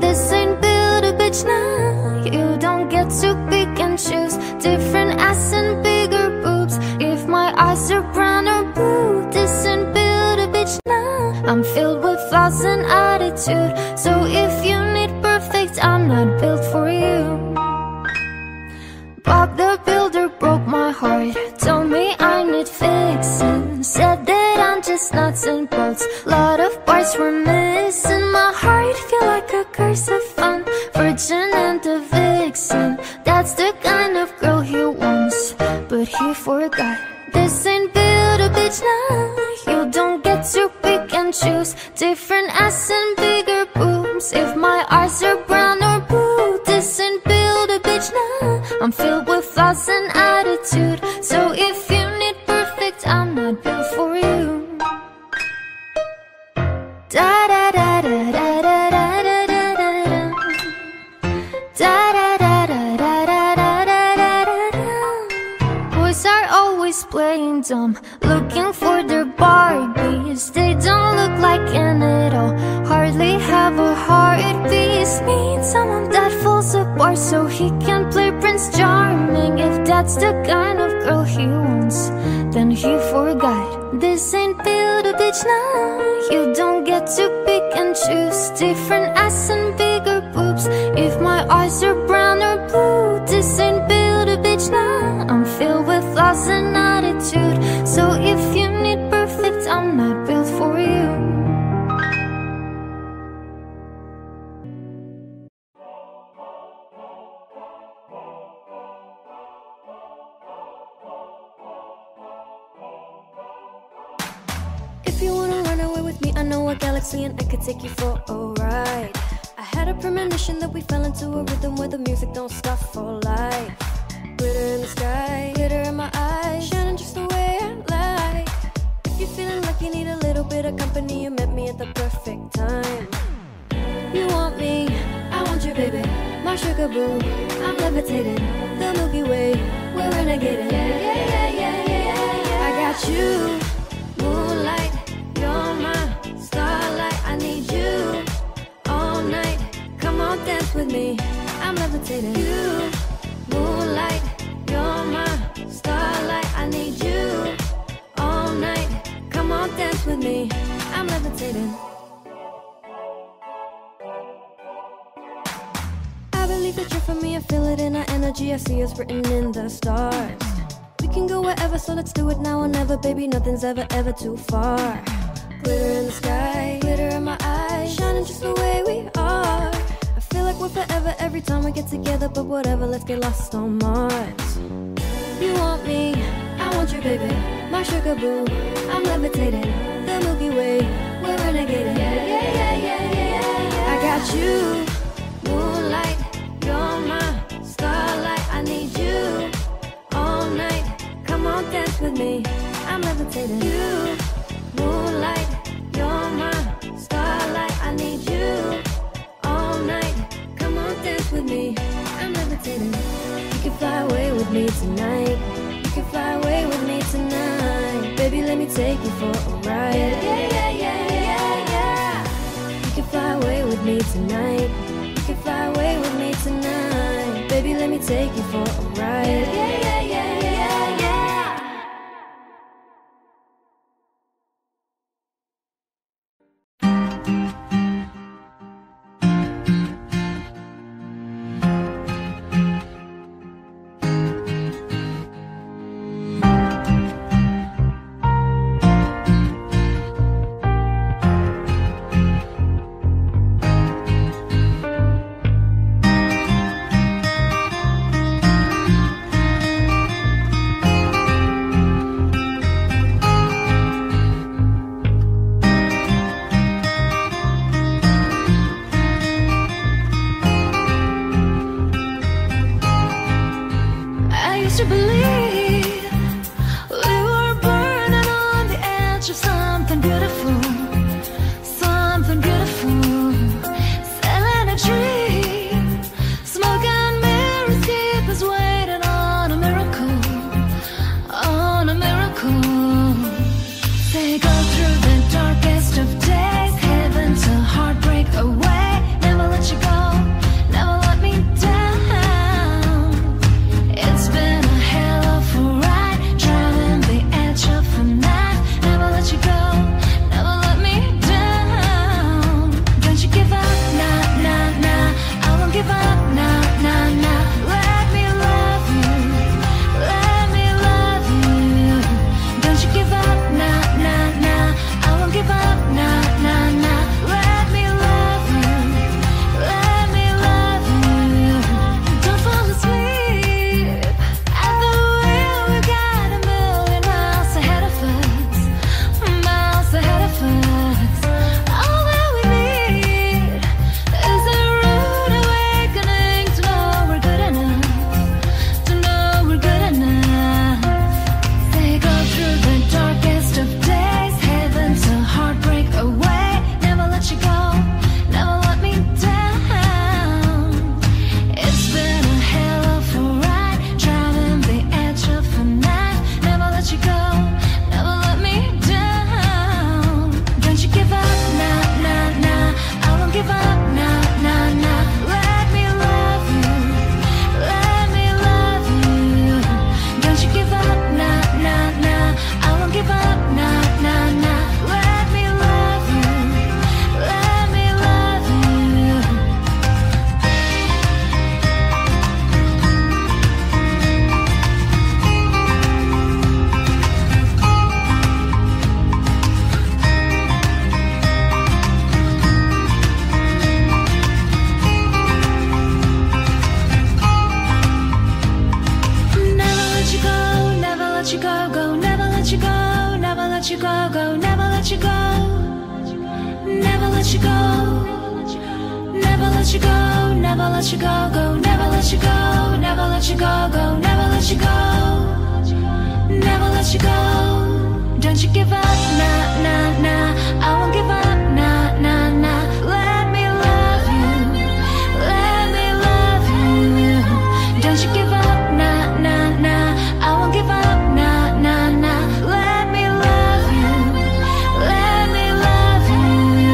This ain't build a bitch now. You don't get to pick and choose. Different ass and bigger boobs. If my eyes are brown or blue, this ain't build a bitch now. I'm filled with flaws and attitude. So if you need perfect, I'm not built for you. Bob the Builder broke my heart. Told me I need fixing. Said that I'm just nuts and bolts. Lot of parts were missing. My heart feel like a curse of fun. Virgin and a vixen. That's the kind of girl he wants, but he forgot. This ain't build a bitch now. You don't get to pick and choose. Different ass and bigger boobs. If my eyes are brown or blue, this ain't build a bitch now. I'm filled with flaws and attitude. So if you need perfect, I'm not built for you. Da da da da da da da da da da da da da da da da. Boys are always playing dumb, looking for their Barbies. They don't look like in it all, hardly have a heartbeat. Need someone that falls apart so he can play Prince Charming. If that's the kind of girl he wants, then he forgot. This ain't build a bitch now. You don't get to pick and choose. Different ass and bigger boobs. If my eyes are brown or blue, this ain't build a bitch now. I'm filled with flaws and attitude. So if you need perfect, I'm not built for you. If you wanna run away with me, I know a galaxy and I could take you for a ride. I had a premonition that we fell into a rhythm where the music don't stop for life. Glitter in the sky, glitter in my eyes, shining just the way I like. If you're feeling like you need a little bit of company, you met me at the perfect time. You want me, I want you, baby, my sugar boo. I'm levitating, the Milky Way, we're renegading. Yeah, yeah, yeah, yeah, yeah, yeah. I got you, moonlight, you're my starlight. I need you all night. Come on, dance with me. I'm levitating. You, moonlight, you're my starlight. I need you all night. Come on, dance with me. I'm levitating. I believe that you're for me. I feel it in our energy. I see us written in the stars. We can go wherever, so let's do it now or never. Baby, nothing's ever, ever too far. Glitter in the sky, glitter in my eyes, shining just the way we are. I feel like we're forever every time we get together, but whatever, let's get lost on Mars. You want me, I want you, baby, my sugar boo. I'm levitating, the Milky Way, we're renegading. Yeah, yeah, yeah, yeah, yeah. I got you, moonlight, you're my starlight. I need you all night. Come on, dance with me. I'm levitating. You, moonlight, you're my starlight. I need you all night. Come on, dance with me. I'm levitating. You can fly away with me tonight. You can fly away with me tonight. Baby, let me take you for a ride. Yeah, yeah, yeah, yeah, yeah. You can fly away with me tonight. You can fly away with me tonight. Baby, let me take you for a ride. Yeah, yeah, yeah, yeah, yeah. To believe we were burning on the edge of something beautiful, something beautiful. Selling a dream, smoke and mirrors keep us waiting on a miracle, on a miracle. They go through the darkest of days, heaven to heartbreak away, never let you go. let you go. Never let you go, never let you go, go. Never let you go, never let you go, go. Never let you go, never let you go. Don't you give up, nah, nah, nah. I won't give up, nah, nah, nah. Let me love you, let me love you. Don't you give up, nah, nah, nah. I won't give up, nah, nah, nah. Let me love you, let me love you.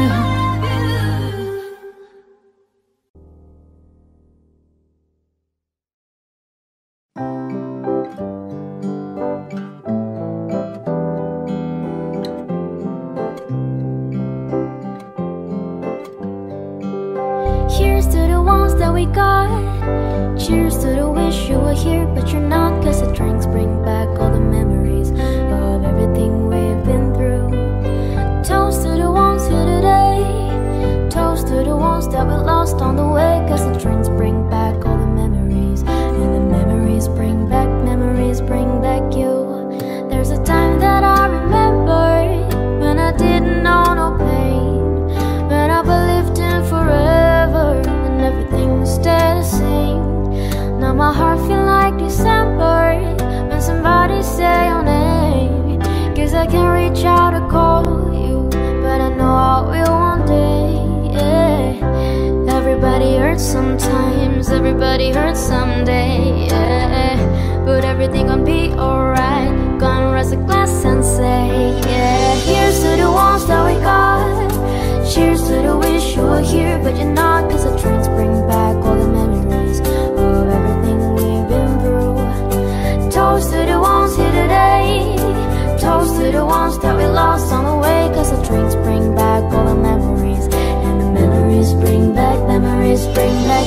Here's to the ones that we got. Cheers to the wish you were here, but you're not. Cause the drinks bring back all the memories of everything we've been through. Toast to the ones here today. Toast to the ones that we lost on the way. Cause the drinks bring back all the memories. And the memories bring back you. There's a time that I remember when I didn't know no pain, when I believed in forever and everything would stay the same. Now my heart feel like December when somebody say your name. Cause I can't reach out to call you, but I know I will one day, yeah. Everybody hurts sometimes, everybody hurts someday, yeah. But everything gon' be alright. Gonna raise a glass and say, yeah. Here's to the ones that we got. Cheers to the wish you were here, but you're not. Cause the drinks bring back all the memories of everything we've been through. Toast to the ones here today. Toast to the ones that we lost on the way. Cause the drinks bring back all the memories. And the memories bring back you. Memories bring back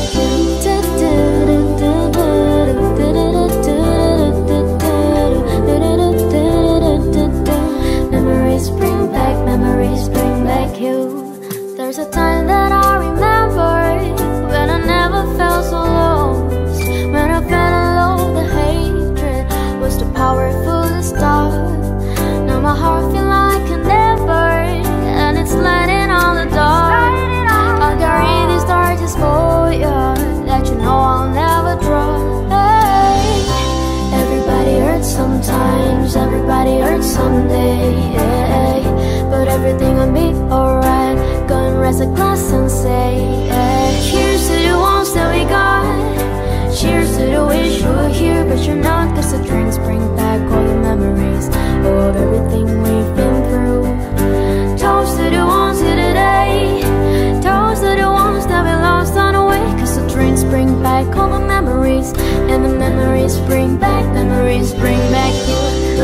you. There's a time that I remember when I never felt so lost. When I fell in love, the hatred was too powerful to stop. Now my heart feel like a never, and it's lighting on the dark. I'll carry these torches for you, that you know I'll never drop. Hey. Everybody hurts sometimes, everybody hurts someday, yeah. But everything will be alright. Go and raise a glass and say, yeah. Cheers to the ones that we got. Cheers to the wish you were here, but you're not. Cause the drinks bring back all the memories of everything we've been through. Toast to the ones here today. Toast to the ones that we lost on the way. Cause the drinks bring back all the memories. And the memories bring back you.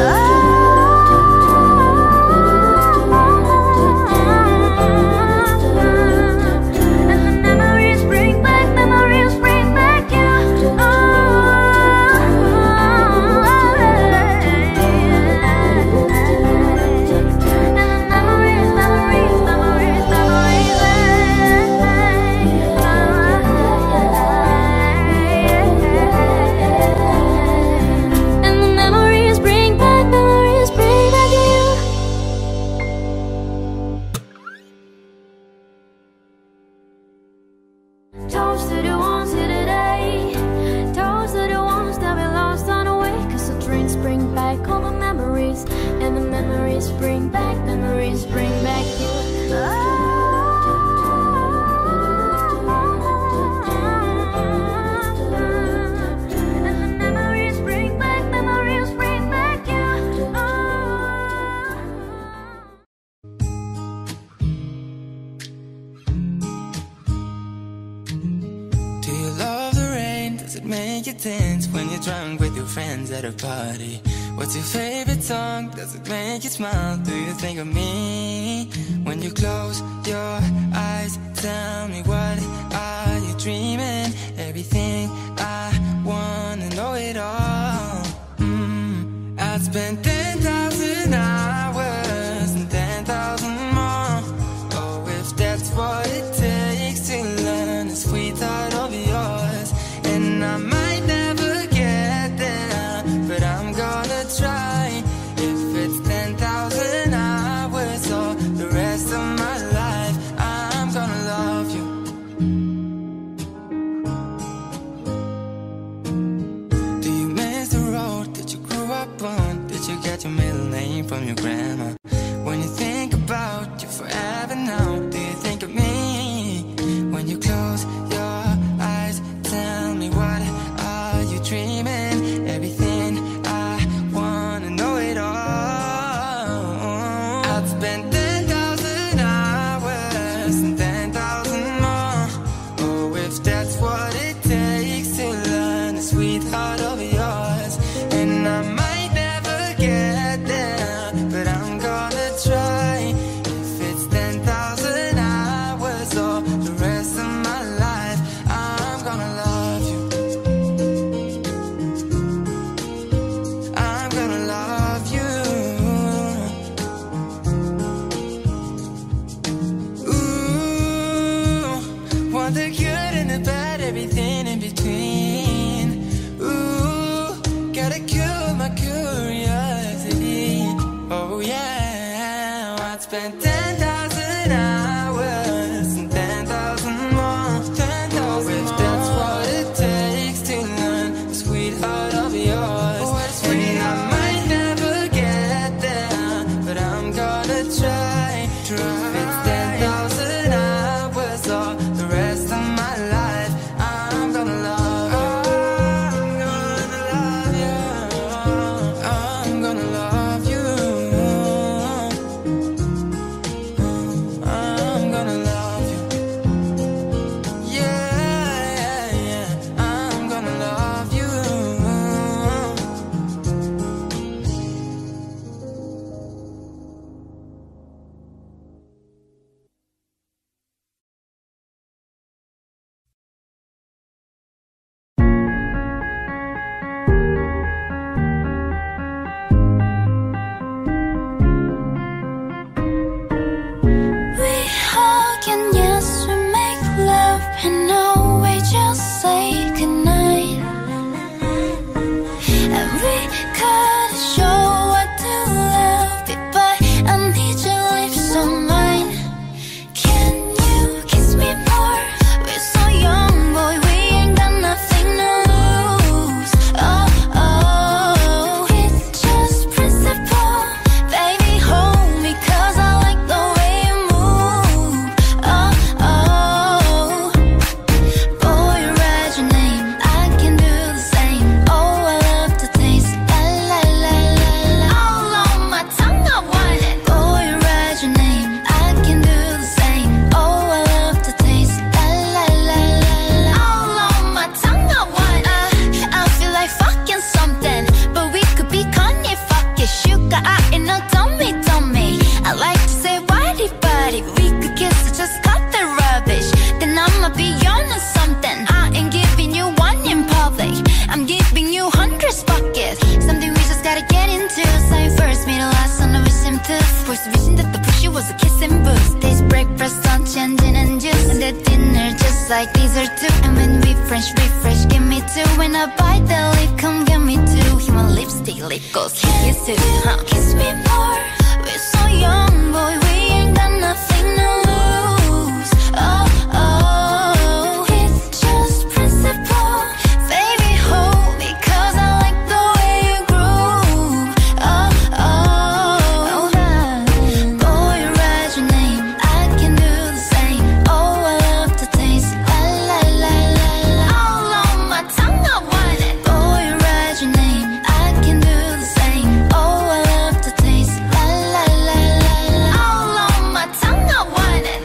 Toast to the ones here today. Toast to the ones that we lost on the way. Cause the drinks bring back all the memories. And the memories bring back you. Make you dance when you're drunk with your friends at a party. What's your favorite song? Does it make you smile? Do you think of me? When you close your eyes, tell me what are you dreaming? Everything I wanna know it all. I'd spend 10,000 hours and 10,000 more. Oh, if that's what it takes to learn the sweet heart of yours. And I might never get there, but I'm gonna try. If it's 10,000 hours or the rest of my life, I'm want the good and the bad, everything in between. Ooh, gotta cure my curiosity. Oh yeah, I'd spend 10,000 hours and 10,000 more. 10,000 if that's what it takes to learn the sweetheart of yours. And I might never get there, but I'm gonna try. If it's 10,000 hours or the rest of my life, I'm gonna love you. I'm gonna love you. I'm gonna love you. Yeah, yeah, I'm gonna love you. We hug and yes, we make love, and no, we just say goodnight. And we could show what to love it, but I need your lips on mine. Can you kiss me more? We're so young, boy, we ain't got nothing to lose. Oh, oh, it's just principle. Baby, hold me, 'cause I like the way you move. Oh, oh, boy, write your name, I can do the same. Oh, I love the taste, la la la la la. All on my tongue, I want it. Boy, write your name, I can do the same. Oh, I love the taste, la la la la la. All on my tongue, I want it. I feel like fucking something, but we could be Kanye, fuck it. Sugar, I in a tummy, tummy. I like to say body, body. We could kiss or just cut the rubbish. Then I'ma be on to something. I ain't giving you one in public, I'm giving you hundreds, fuck it. Something we just gotta get into. Sign first, made a last on the vision tooth. First vision that the pushy was a kissing booth. Taste breakfast, lunch, and gin and juice. And the dinner just like these are two. And when we refresh, give me two. When I bite the lip, come get me two. He want lipstick, lip gloss, kiss too. Kiss me more, we're so young, boy, we ain't got nothing to lose. Oh, oh, it's just principle. Baby, hold me, 'cause I like the way you groove. Oh, oh, boy, write your name, I can do the same. Oh, I love the taste, la la la la la. All on my tongue, I want it. Boy, write your name, I can do the same. Oh, I love the taste, la la la la la. All on my tongue, I want it.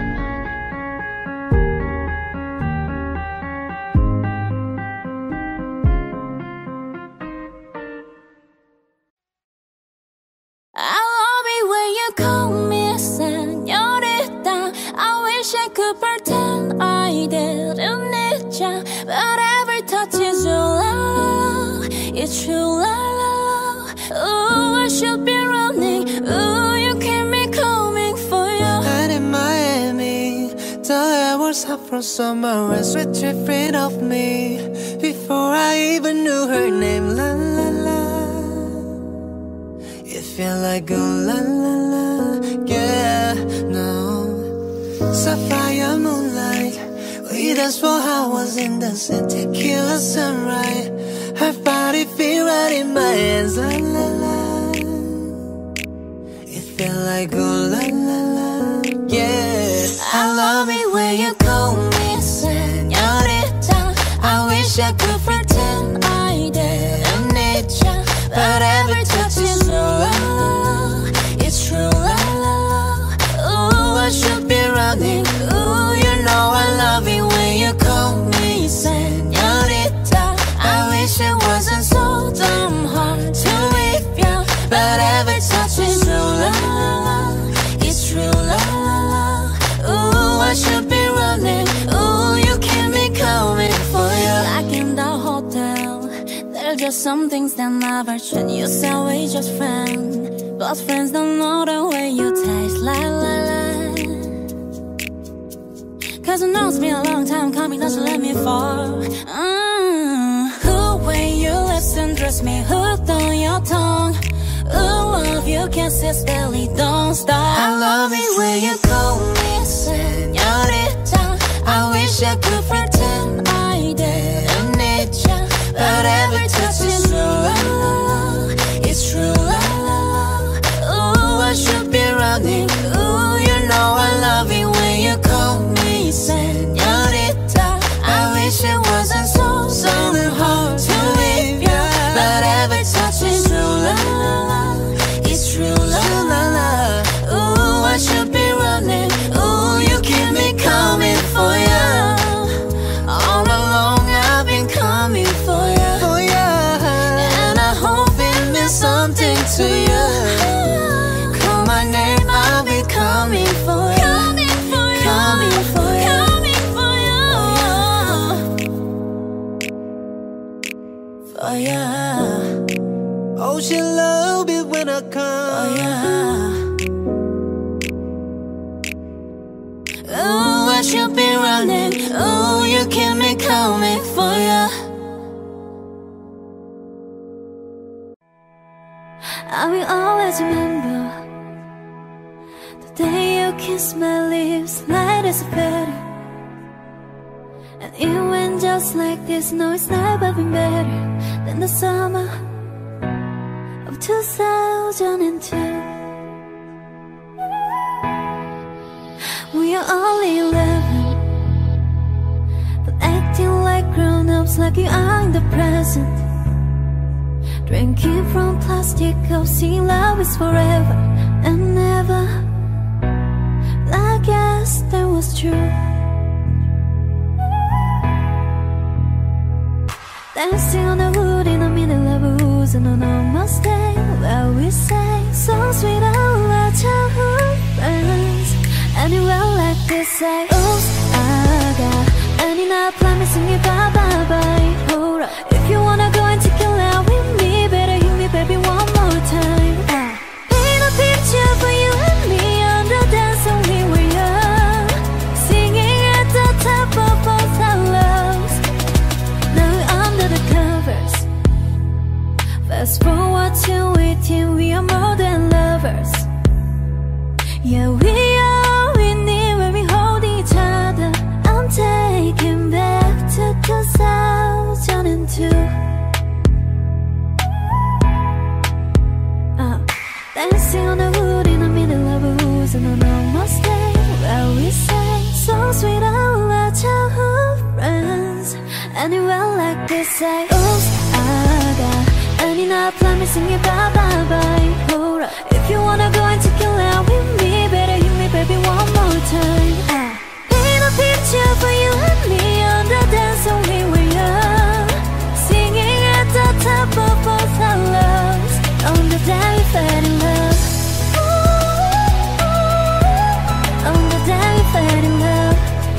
I love it when you call me señorita. I wish I could pretend I didn't need ya, but every touch is your love. It's true, la la la. Ooh, I should be running. Ooh, you keep me coming for you. And in Miami, the air was hot from summer and sweat dripping off me before I even knew her name. La la la, it felt like a la la la, yeah, no. Sapphire moonlight, we danced for hours in the sun, tequila sunrise. Her body feel right in my hands, la la la. It felt like a la la la, yeah. I love it when you call me señorita. I wish I could pretend I didn't need ya, but every touch is your love. It's true, la la la. Ooh, I should be running. Ooh, you know I love it when you call me señorita. I wish it wasn't so damn hard to leave ya, but every touch is true, la la la. It's true, la la la. Ooh, I should be running. Ooh, you keep me coming for you. Like in the hotel, there's just some things that never change. You say we just friends, but friends don't know the way you taste, la la la. Cause I know it's been a long time coming, don't you let me fall. Who when you listen, trust me, hooked on your tongue. Ooh, love you kisses belly, don't stop. I love it when you call me señorita. I wish I could pretend I didn't need ya, but every touch is true. It's true. Ooh, I should be running. Ooh, you know I love it when you call me señorita. I wish it wasn't so hard to leave ya, but every touch is true. It's true. Ooh, I should be running. Ooh, you keep me coming for ya. All along I've been coming for ya. And I hope it means something to you. Call my name, I'll be coming for ya. Coming for ya. For ya. Oh, she love it when I come. Oh yeah. Ooh, I should be running. Ooh, you keep me coming for ya. I will always remember the day you kissed my lips, light as a feather. And it went just like this. No, it's never been better than the summer of 2002. We are only 11, but acting like grown-ups, like you are in the present. Drinking from plastic cups, seeing love is forever and never. I guess that was true. Dancing on the wood in the middle of a woods on an almost day where we sang so sweet of our childhood friends. Anywhere like this, say, oops, I got any night plan me singing bye bye bye. Hold up, if you wanna go and take a lap with me, better hit me, baby, one more time. Paint a picture for you and me on the dance when we were young, singing at the top of both our lungs. Now we're under the covers. Fast forward to 18, we are more than lovers. Yeah, we are. Taking back to 2002. Dancing on the wood in the middle of a woods on an almost day where we sang so sweet of our childhood friends. Anywhere like this, say, oops, I got any night plan me singing bye bye bye. Hold up, if you wanna go and take a lap with me, better hit me, baby, one more time. Picture for you and me on the dance when we were young, singing at the top of both our lungs on the day we fell in love. On the day we fell in love.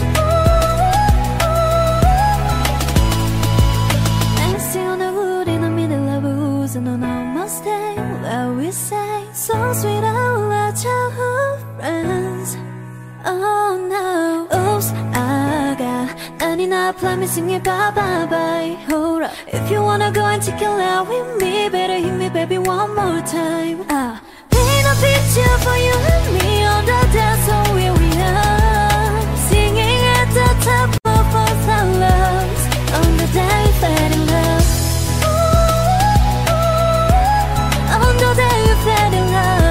Dancing on the wood in the middle of a woods on an almost day where we sang so sweet of our childhood friends. Oh no, oops, I got any night plan me singing bye bye bye. Hold up, if you wanna go and take a lap with me, better hit me, baby, one more time. Paint a picture for you and me on the dance when we were young, singing at the top of both our lungs on the day we fell in love. On the day we fell in love.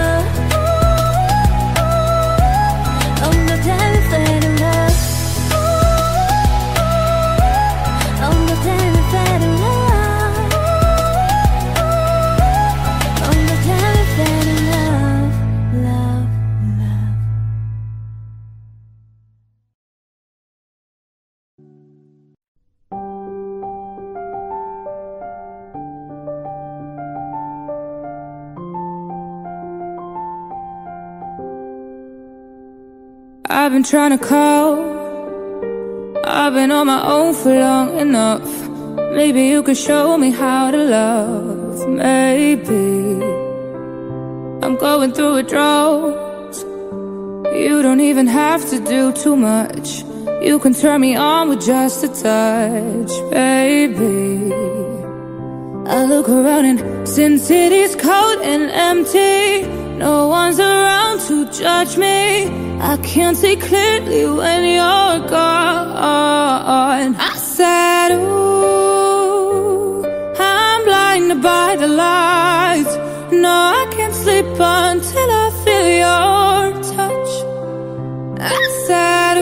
I've been trying to call, I've been on my own for long enough. Maybe you could show me how to love. Maybe I'm going through a drought. You don't even have to do too much. You can turn me on with just a touch, baby. I look around and since it is cold and empty, no one's around to judge me. I can't see clearly when you're gone. I said, ooh, I'm blinded by the lights. No, I can't sleep until I feel your touch. I said,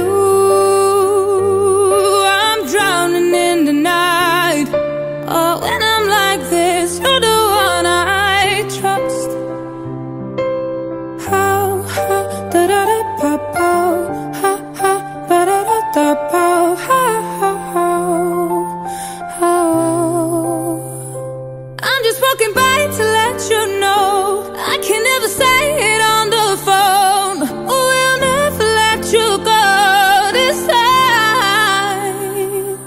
ooh, I'm drowning in the night. Oh, when I'm like this, you're the one I trust. How, da da da pa pa, ha ha, ba da da da pa, ha ha ha. I'm just walking by to let you know I can never say it on the phone. We'll never let you go this time.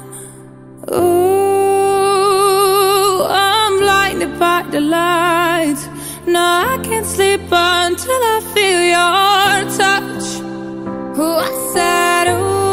Ooh, I'm blinded by the lights. No, I can't sleep until I feel your touch. Ooh, I said,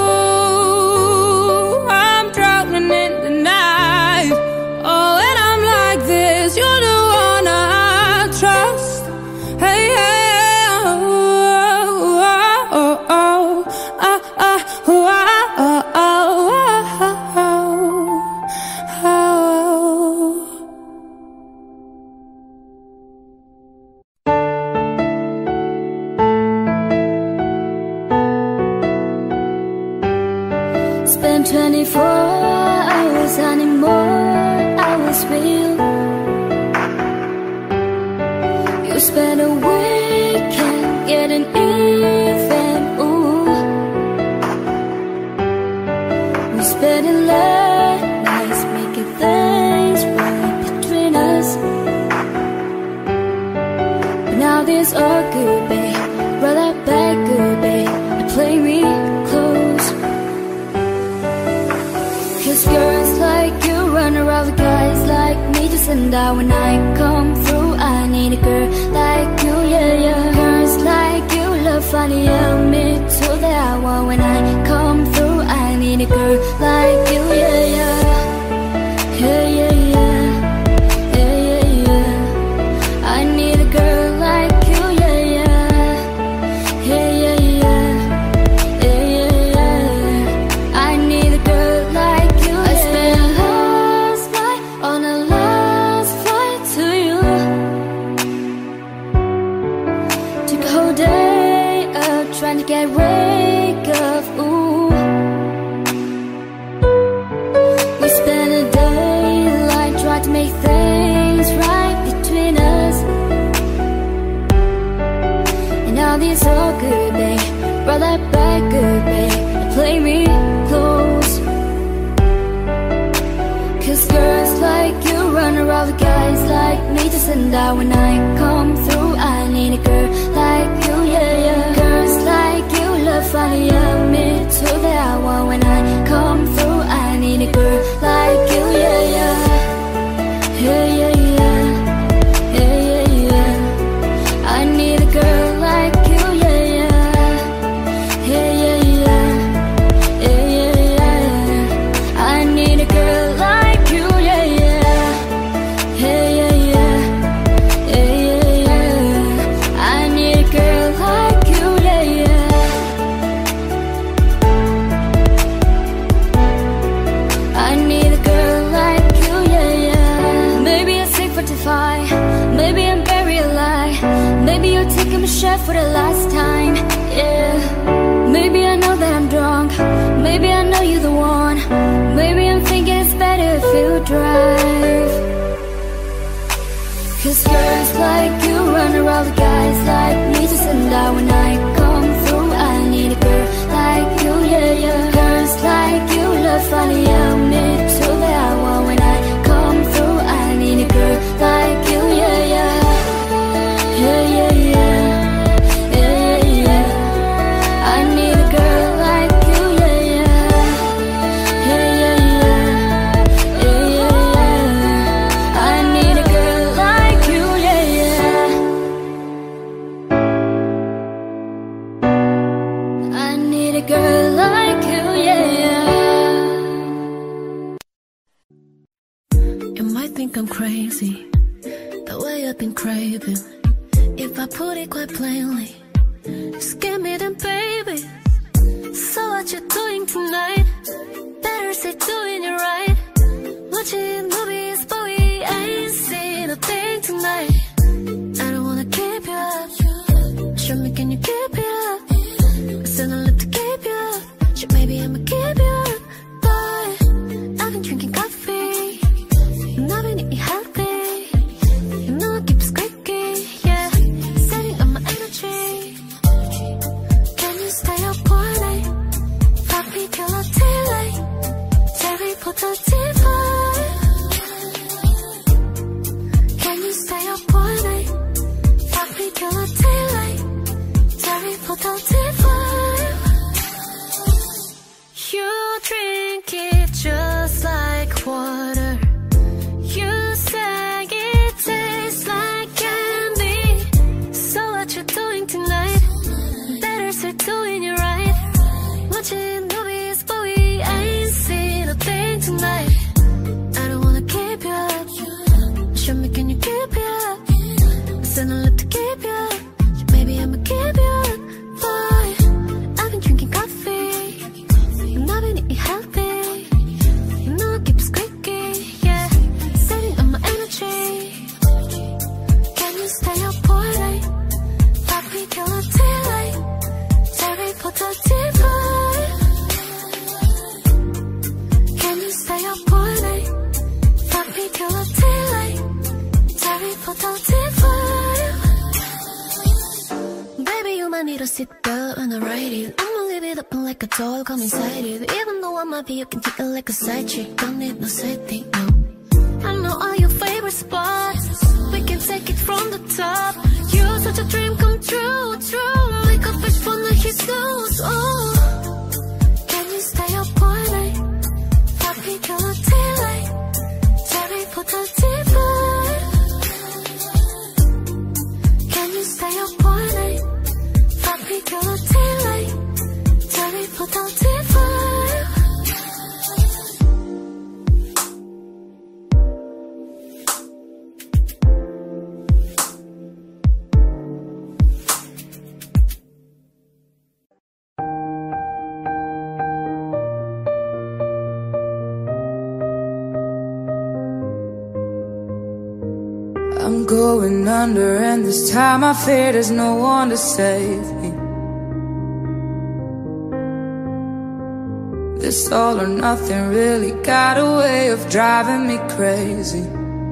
ooh, I'm drowning in the night. Oh, when I'm like this, you're the one I trust. Hey, hey, oh, oh, oh, oh, oh, oh, oh, oh, oh, oh, oh. Spend 24 hours, I need more hours with you. You spend a weekend getting even, ooh. We spending late nights making things right between us. But now this all good, babe. Roll that back good, babe, and play me close. Cause girls like you run around with guys like me to send out when I come through. I need a girl like you, yeah, yeah. Girls like you love funny, yeah, me too. That I want when I come through. I need a girl like you, yeah, yeah. Yeah, yeah, yeah. Yeah, yeah, yeah. I need a girl like you, yeah, yeah. Yeah, yeah, yeah. Yeah, yeah, yeah. I need a girl like you, yeah. I spent last night on a last flight to you. Took a whole day out trying to get wake up, ooh. We spent a daylight trying to make things right between us. And now this all good, babe. Roll that back good, babe, and play me close. Cause girls like you run around with guys like me to send out when I come through. I need a girl like you, yeah, yeah. Girls like you love funny, yeah, me too. That I want when I come through. I need a girl like you, yeah, yeah. Yeah, yeah, yeah. Yeah, yeah, yeah. I need a girl like you, yeah, yeah. Yeah, yeah, yeah. Yeah, yeah, yeah. I need a girl like you, yeah, yeah. Yeah, yeah, yeah. Yeah, yeah, yeah. I need a girl like you, yeah, yeah. I need a girl like you, yeah, yeah. Maybe I'm sick for defy. Maybe I'm buried alive. Maybe you're taking my shot for the last time, yeah. Maybe I know that I'm drunk. Maybe I know you're the one. Maybe I'm thinking it's better if you drive. Cause girls like you run around with guys like me to send out when I come through. I need a girl like you, yeah, yeah. Girls like you love funny, yeah, me too. That I want when I come through. I need a girl like you, yeah, yeah. Yeah, yeah, yeah. Yeah, yeah, yeah. I need a girl like you, yeah, yeah. Yeah, yeah, yeah. Yeah, yeah, yeah. I need a girl like you, yeah, yeah. I need a girl like you, yeah. think I'm crazy, the way I've been craving. If I put it quite plainly, just give me them, baby. So what you doing tonight? Better say doing it right. Watching movies, but we ain't seen a thing tonight. I don't wanna keep you up. Show me, can you keep it up? Cause I don't live to keep you up. Shit, maybe I'ma keep you up. But I've been drinking coffee, and I've been eating healthy. You know I keep squeaky, yeah. Setting up my energy. Can you stay up all night? Fuck me till I'm daylight. Terry put a TV. Can you stay up all night? Fuck me till I'm daylight. Terry put a TV. You drink it just like water. You say it tastes like candy. So what you doing tonight? Better start doing it right. Watching movies, but we ain't seen a thing tonight. I don't wanna keep you up. Show me, can you keep it up? Cause I don't live to keep you up. Maybe I'ma keep you up. Boy, I've been drinking coffee, and I've been eating healthy. You know I keep squeaky, yeah. Setting up my energy. Can you stay up all night? Fuck me till I'm daylight. Terry put a TV. Can you stay up all night? Fuck me till I'm daylight. Terry put a TV. Baby, you might need a seatbelt when I ride it. I'ma leave it open like a doll, come inside it. Even though I might be, you can take it like a side chick. Don't need no setting, no. I know all your favorite spots. We can take it from the top. You're such a dream come true, true. Like a fish from the his nose, oh. Can you stay up all night? Fuck me till the daylight. Terry put a TV. Can you stay up all night? Fuck me till the daylight. Terry put a TV. I'm going under, and this time I fear there's no one to save me. This all or nothing really got a way of driving me crazy.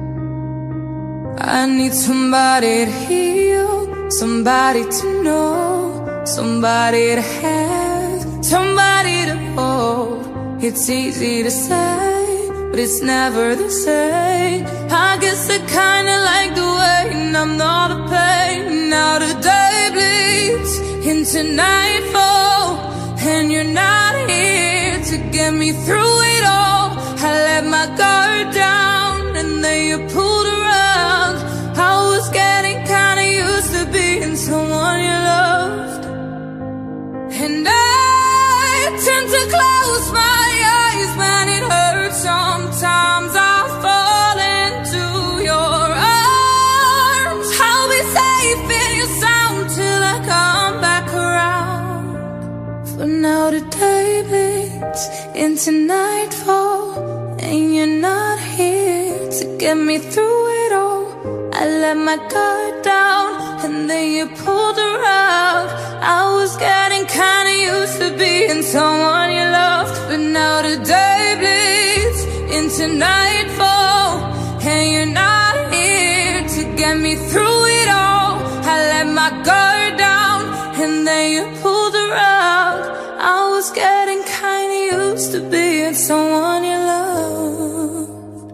I need somebody to heal, somebody to know, somebody to have, somebody to hold. It's easy to say, but it's never the same. I guess I kinda like the way I'm not a pain. Now the day bleeds into nightfall, and you're not here to get me through it all. I let my guard down, and then you pulled around. I was getting kinda used to being someone you loved, and I tend to close my eyes when it hurts. Sometimes I fall into your arms. I'll be safe in your sound till I come back around. For now the day bleeds into nightfall, and you're not here to get me through it all. I let my guard down, and then you pulled around. I was getting kinda used to being someone you loved, but now the day bleeds into nightfall, and you're not here to get me through it all. I let my guard down, and then you pulled around. I was getting kinda used to being someone you loved.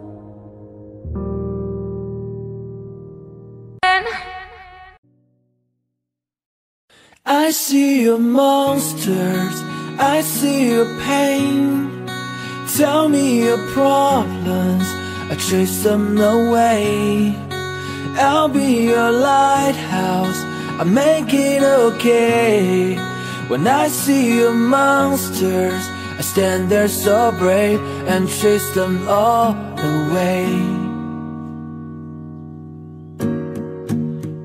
I see your monsters, I see your pain. Tell me your problems, I chase them away. I'll be your lighthouse, I'll make it okay. When I see your monsters, I stand there so brave and chase them all away.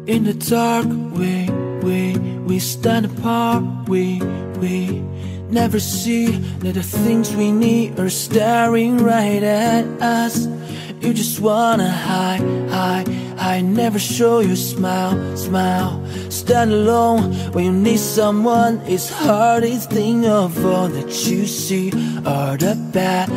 in the dark, we stand apart. We never see that the things we need are staring right at us. You just wanna hide, never show your smile. Stand alone when you need someone. It's hardest thing of all that you see are the bad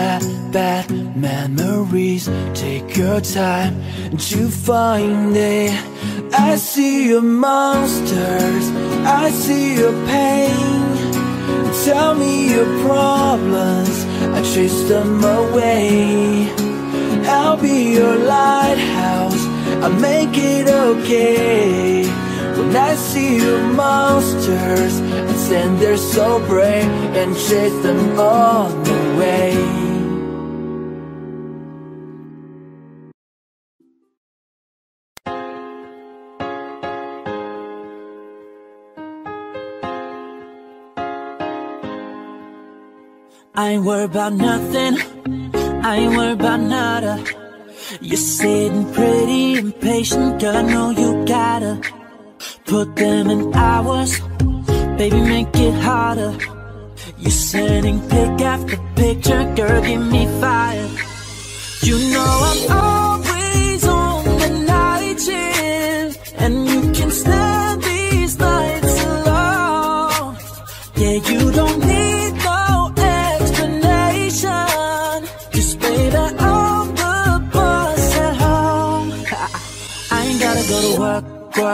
memories. Take your time to find it. I see your monsters, I see your pain. Tell me your problems, I chase them away. I'll be your lighthouse, I'll make it okay. When I see your monsters, I stand there so brave and chase them all away. I ain't worried about nothing, I ain't worried about nada. You're sitting pretty impatient, girl, I know you gotta put them in hours, baby, make it harder. You're sending pic after picture, girl, give me fire. You know I'm always on the night shift, and you can stand these nights alone. Yeah, you don't need no explanation, just baby, I'm the boss at home. I ain't gotta go to work,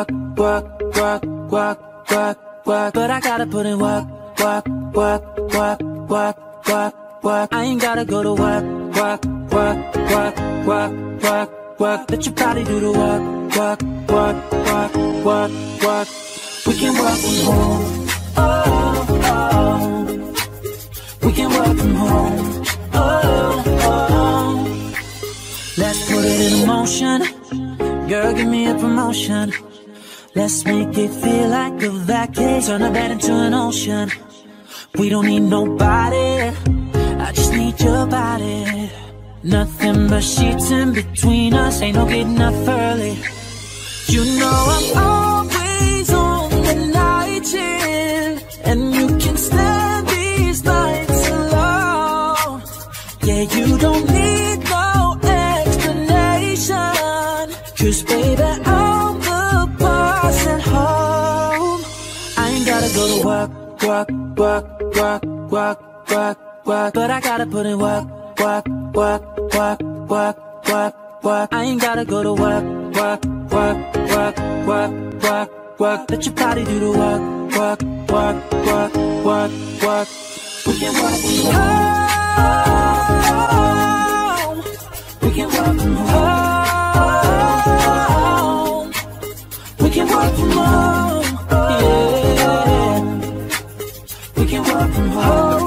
but I gotta put in work. I ain't gotta go to work. Let your body do the work. We can work from home. Oh. We can work from home. Oh. Let's put it in motion. Girl, give me a promotion. Let's make it feel like a vacation. Turn the bed into an ocean. We don't need nobody, I just need your body. Nothing but sheets in between us, ain't no getting up early. You know I'm always on the night shift, and you can stand these nights alone. Yeah, you don't need no explanation, 'cause baby, I'm the boss at home. I ain't gotta go to work, but I gotta put in work. I ain't gotta go to work. Let your body do the work. We can work from home. We can work from home. We can work from home. Yeah. We can work from home.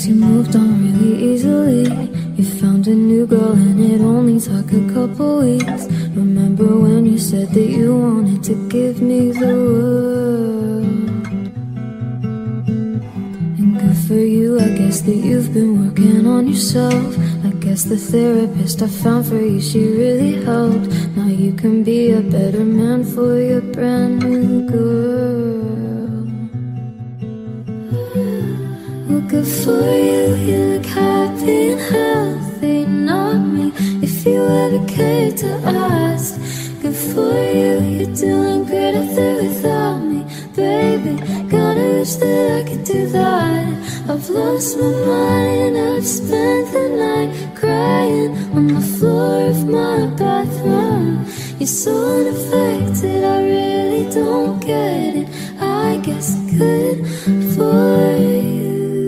you moved on really easily. You found a new girl and it only took a couple weeks. Remember when you said that you wanted to give me the world? And good for you, I guess that you've been working on yourself. I guess the therapist I found for you, she really helped. Now you can be a better man for your brand new girl. Well, good for you, you look happy and healthy, not me, if you ever cared to ask. Good for you, you're doing great up there without me, baby. Gotta wish that I could do that. I've lost my mind, I've spent the night crying on the floor of my bathroom. You're so unaffected, I really don't get it. I guess good for you.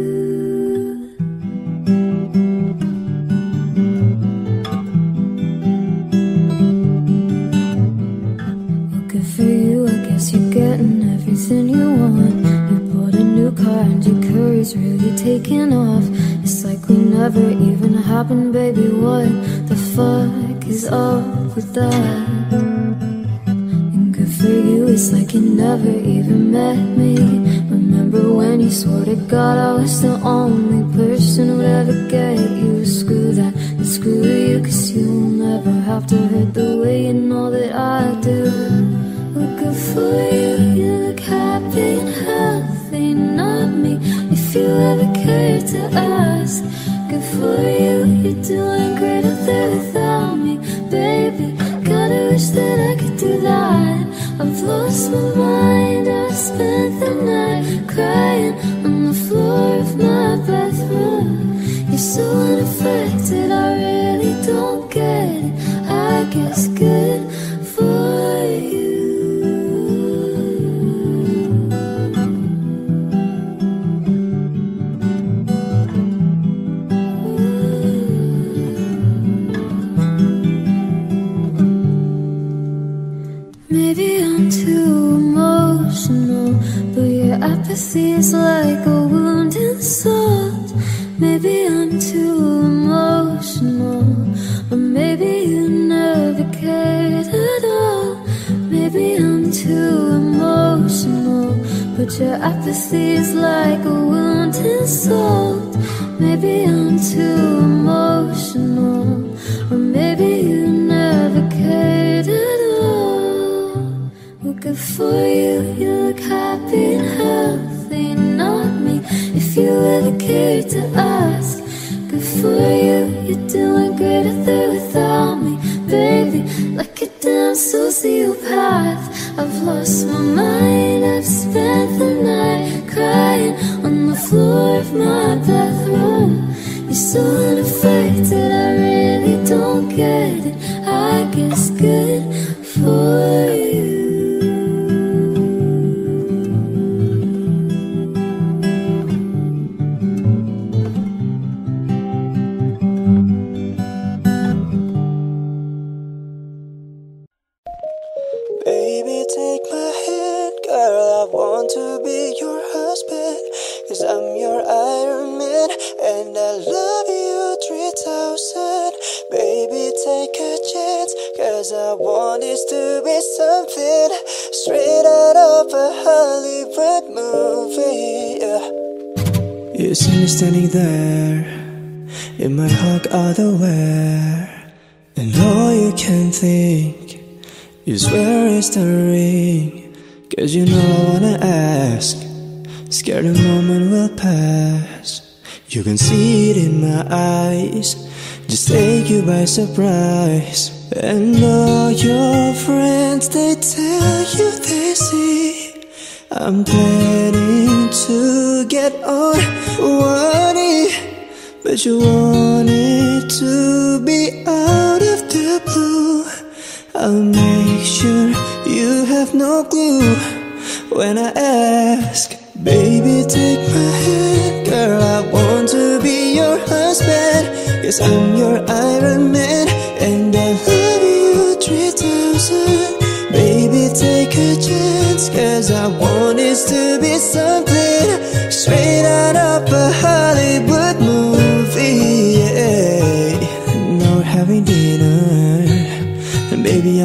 You're getting everything you want. You bought a new car and your career's really taking off. It's like we never even happened, baby. What the fuck is up with that? And good for you, it's like you never even met me. Remember when you swore to God I was the only person who'd ever get you? Screw that, and screw you, cause you'll never have to hurt the way you know that I do. Well, good for you, you look happy and healthy, not me, if you ever cared to ask. Good for you, you're doing great up there without me, baby. Gotta wish that I could do that. I've lost my mind, I've spent the night crying on the floor of my bathroom. You're so unaffected, I really don't get it. I guess good for you. Maybe I'm too emotional, but your apathy is like a wound in salt. Maybe I'm too emotional, or maybe you never cared at all. Maybe I'm too emotional, but your apathy is like a wound in salt. Maybe I'm too emotional, or maybe you never cared at all. Well, good for you, you look happy and healthy, not me, if you ever cared to ask. Good for you, you're doing great up there without me, baby, like a damn sociopath. I've lost my mind, I've spent the night crying on the floor of my bathroom. You're so unaffected, I really don't get it. I guess good for you. Baby, take my hand, girl, I want to be your husband, cause I'm your Iron Man, and I love you 3000. Baby, take a chance, cause I want this to be something straight out of a Hollywood movie, yeah. You see me standing there, in my hug underwear, and all you can think is where is the ring? Cause you know I wanna ask, scared the moment will pass. You can see it in my eyes, just take you by surprise. And all your friends, they tell you they see I'm planning to get on one knee, but you want it to be out of the blue. I'll make sure you have no clue when I ask. Baby, take my hand, girl, I want to be your husband, cause I'm your Iron Man, and I love you 3000. Baby, take a chance, cause I want this to be something straight out of a Hollywood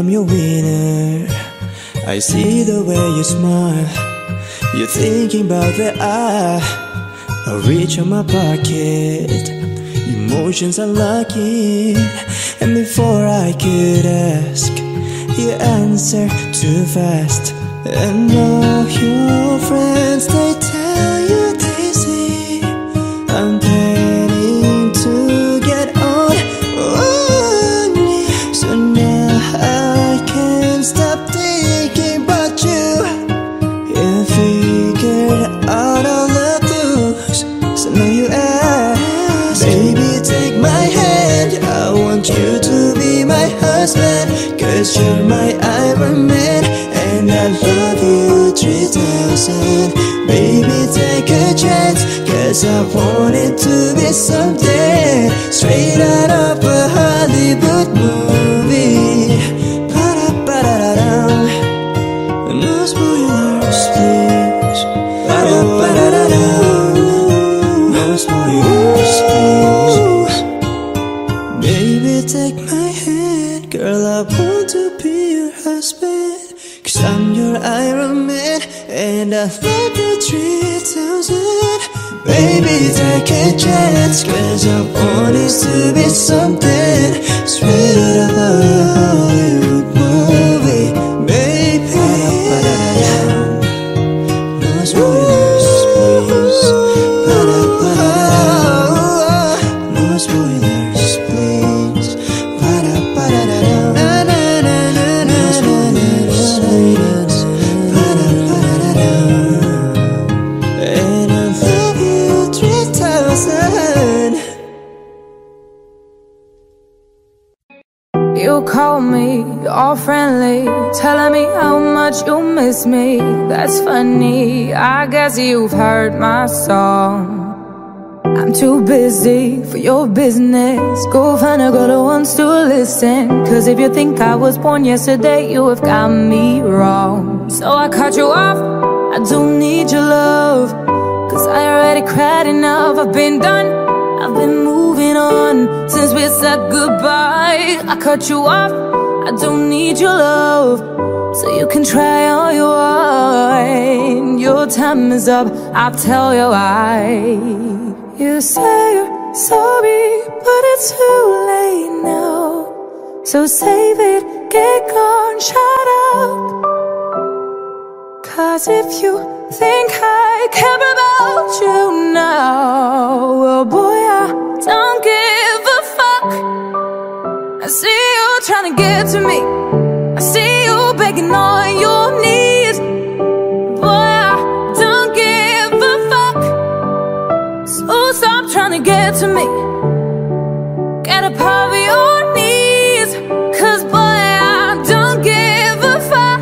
I'm your winner. I see the way you smile. You're thinking about that I'll reach on my pocket. Emotions are locking, and before I could ask, you answer too fast. And all your friends, they tell you they see I'm planning to get on me. So now I can't stop thinking about you. You figured out all the clues, so now you ask, baby, take my hand. I want you to be my husband, 'cause you're my Iron Man, and I love you 3000. Baby, take a chance, 'cause I want it to be something straight out of a Hollywood movie. Ba-da-ba-da-da-dum. No spoilers, please. Ba-da-ba-da-da-dum. No spoilers, please. Baby, take my hand, girl, I want to be your husband, 'cause I'm your Iron Man, and I love you 3000. Baby, take a chance, 'cause I want it to be something straight out of a Hollywood movie. Baby, no spoilers, please. No spoilers, please. And I love you 3000. You call me all friendly, telling me how much you miss me. That's funny, I guess you've heard my song. I'm too busy for your business. Go find a girl who wants to listen, 'cause if you think I was born yesterday, you have got me wrong. So I cut you off, I don't need your love, 'cause I already cried enough. I've been done, I've been moving on since we said goodbye. I cut you off, I don't need your love, so you can try all you want. Your time is up, I'll tell you why. You say you're sorry, but it's too late now. So save it, get gone, shut up. 'Cause if you think I care about you now, well boy, I don't give a fuck. I see you trying to get to me, I see you begging on your knees. Boy, I don't give a fuck. So stop trying to get to me, get up off your knees, 'cause boy, I don't give a fuck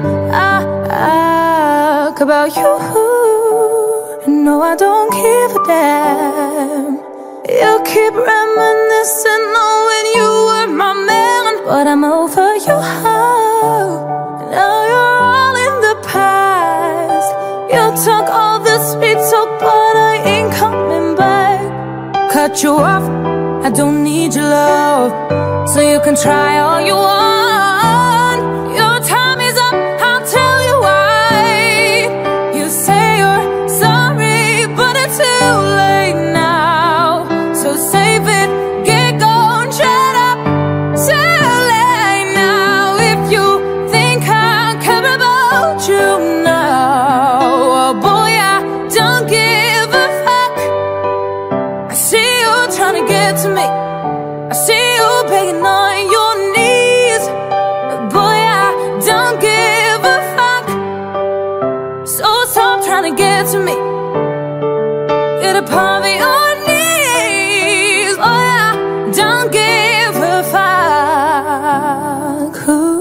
about you. No, I don't give a damn. You keep reminiscing on when you were my man, but I'm over you. Now you're all in the past. You took all the sweet talk, but I ain't coming back. Cut you off, I don't need your love, so you can try all you want. Your time is up, I'll tell you why. You say you're sorry, but it's too late now. So save it, get gone, shut up. Too late now. If you think I care about you now, oh boy, I don't give a fuck. I see you trying to get to me, I see you begging on your knees. Boy, I don't give a fuck. So stop trying to get to me, get up on your knees. Boy, I don't give a fuck.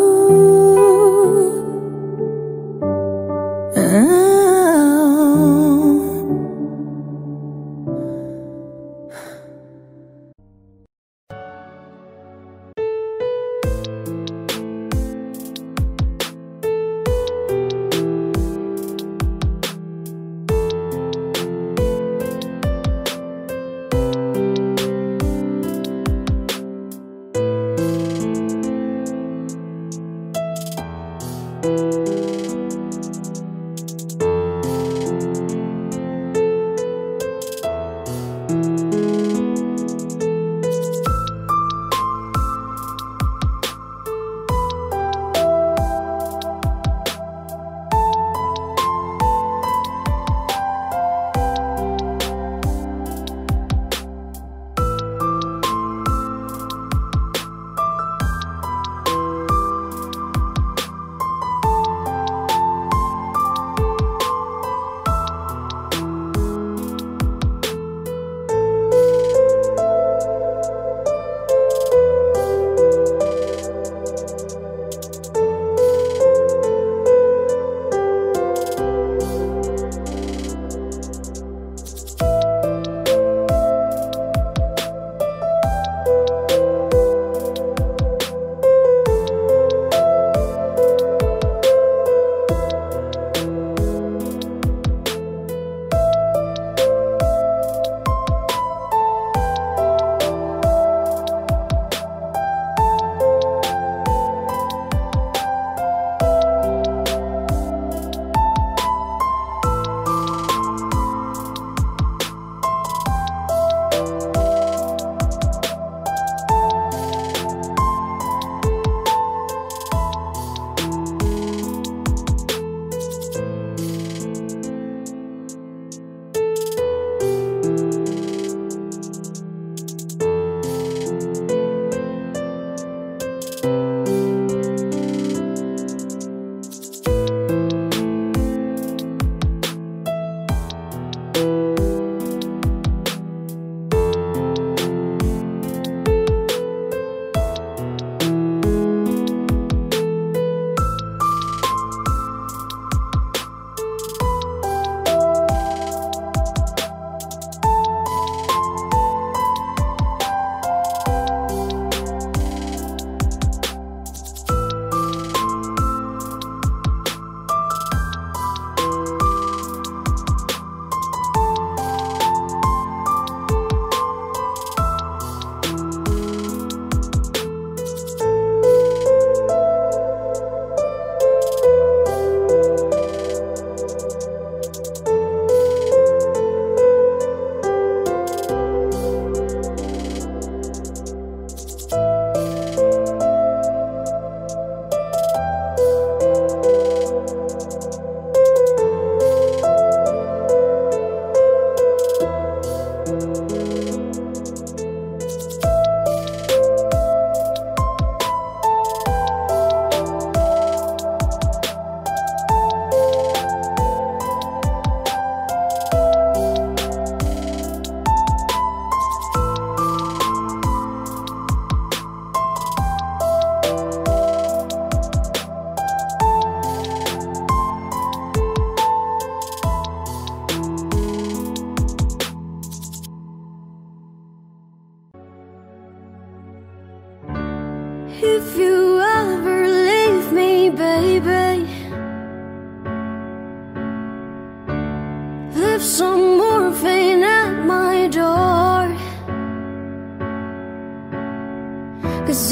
Ooh.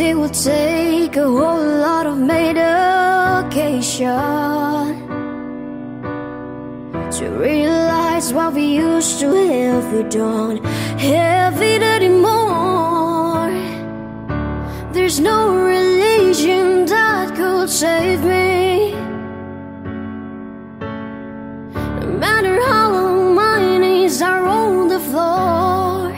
it will take a whole lot of medication to realize what we used to have. We don't have it anymore. There's no religion that could save me. No matter how long my knees are on the floor.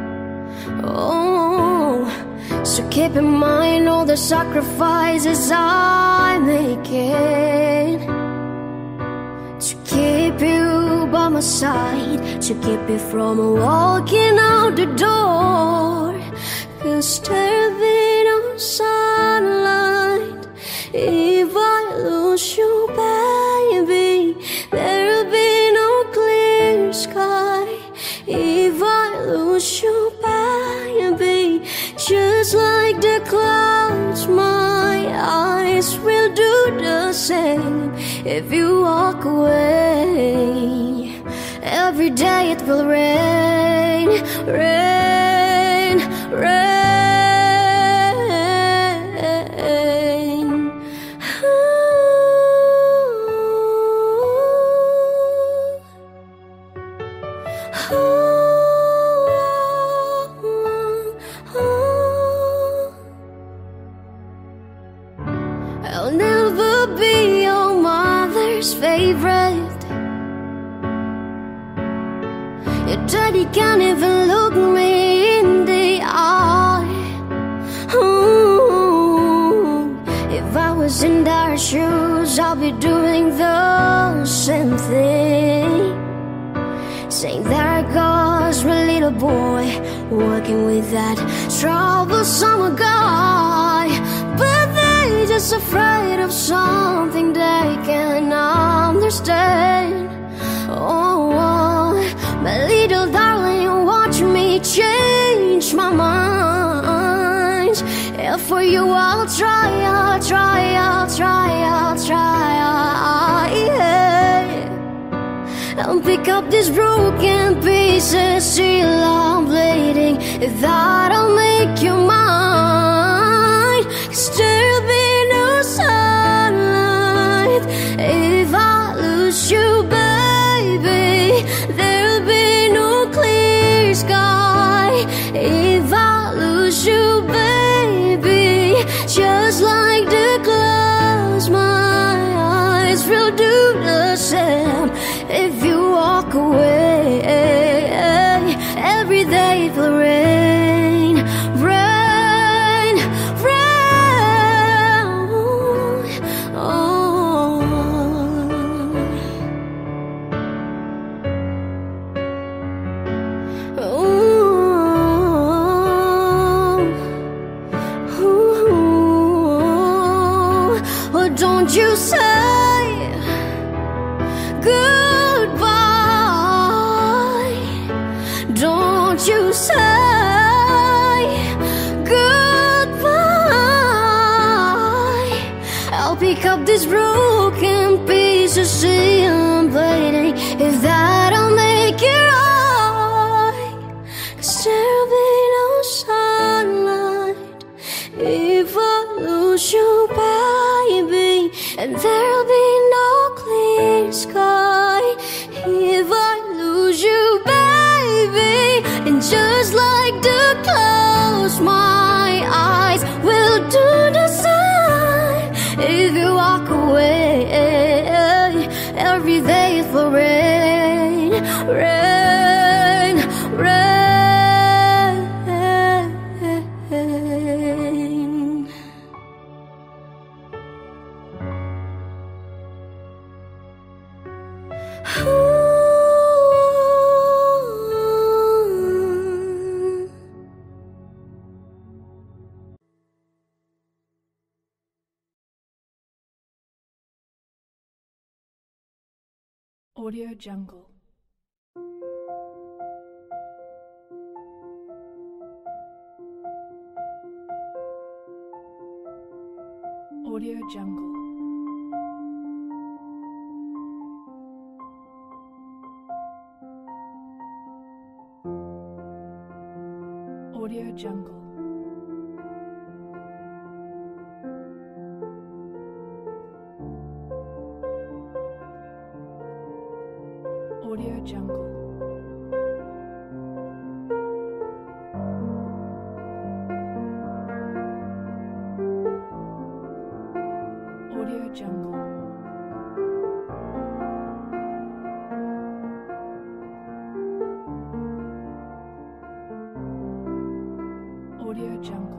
Oh, so keep in mind all the sacrifices I'm making to keep you by my side, to keep you from walking out the door. 'Cause there'll be no sunlight if I lose you, baby. There'll be no clear sky if I lose you, baby. Just like the clouds, my eyes will do the same if you walk away. Every day it will rain, rain, rain. I'll never be your mother's favorite. Your daddy can't even look me in the eye. Ooh, if I was in their shoes, I'll be doing the same thing. Saying there goes my little boy, working with that troublesome guy. But they're just afraid of something they can't understand. Oh, my little darling, watch me change my mind. And for you I'll try, I'll try, I'll try, I'll try, yeah. I'll pick up these broken pieces, still I'm bleeding. If that'll make you mine, 'cause there'll be no sunlight if I lose you, baby. There'll be no clear sky if I lose you, baby. Just like the clouds, my eyes will do the same if you walk away. Every day it will rain, rain, rain. Oh. Ooh. Oh, don't you say goodbye. Don't you say goodbye. I'll pick up these broken pieces, still I'm bleeding. If that'll make it right, 'cause there'll be no sunlight if I lose you, baby. And there'll be no clear sky if I lose you, baby. And just like the clouds, my eyes will do the same if you walk away. Every day it will rain, rain, rain. Audio Jungle. Audio Jungle. Audio Jungle. Audio Jungle. Audio Jungle. Audio Jungle.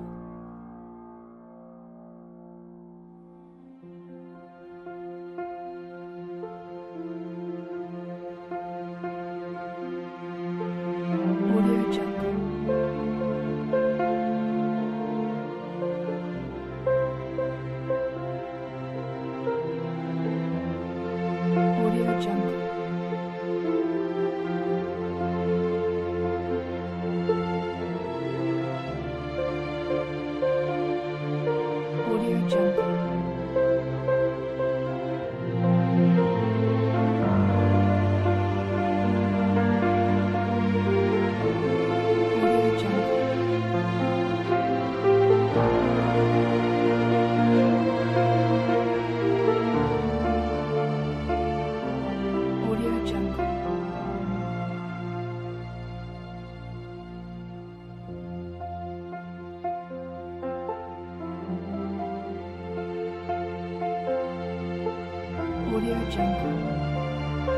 Audio Jungle. Audio Jungle. Audio Jungle. Audio Jungle. Audio Jungle. Audio Jungle.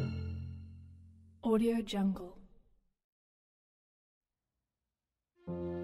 Audio Jungle.